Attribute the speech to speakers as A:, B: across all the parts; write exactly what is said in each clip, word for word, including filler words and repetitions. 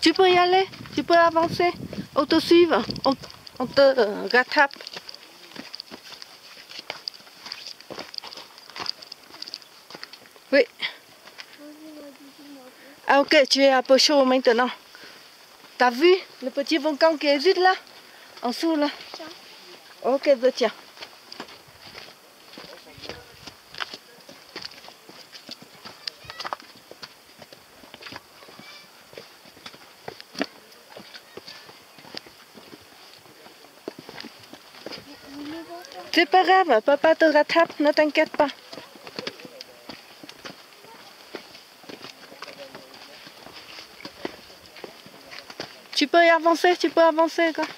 A: Tu peux y aller, tu peux avancer. On te suit, on, on te euh, rattrape. Oui. Ah ok, tu es un peu chaud maintenant. T'as vu le petit volcan qui est juste là? En dessous là. Ok, je tiens. C'est pas grave, papa te rattrape, ne t'inquiète pas. Tu peux y avancer, tu peux avancer quoi.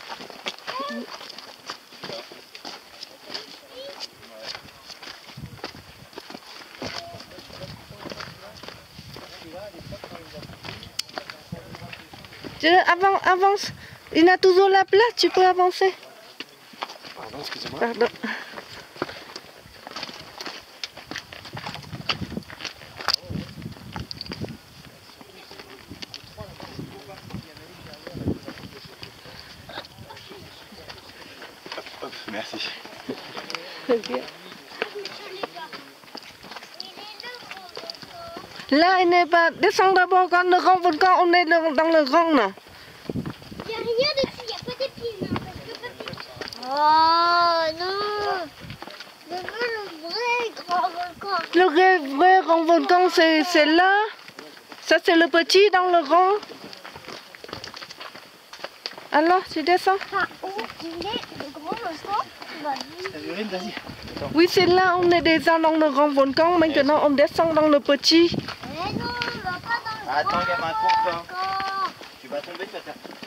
A: Tu avance, avance. Il a toujours la place, tu peux avancer.
B: Pardon, excusez-moi.
A: Pardon.
B: Hop, merci.
A: Là, il n'est pas. Descends d'abord quand le grand volcan, on est dans, dans le grand là.
C: Il n'y a rien dessus, il n'y a pas des pieds là. Oh non! Je veux le vrai grand volcan.
A: Le vrai, vrai grand volcan, c'est là. Ça, c'est le petit dans le grand. Alors, tu descends?
C: Enfin, où il est le grand volcan?
B: Vas-y.
A: Oui, c'est là, on est déjà dans le grand volcan. Maintenant, on descend dans le petit.
C: Mais non, on va pas dans le
B: Attends,
C: grand
B: gamin, cours pas.
C: volcan.
B: Tu vas tomber, tu vas faire.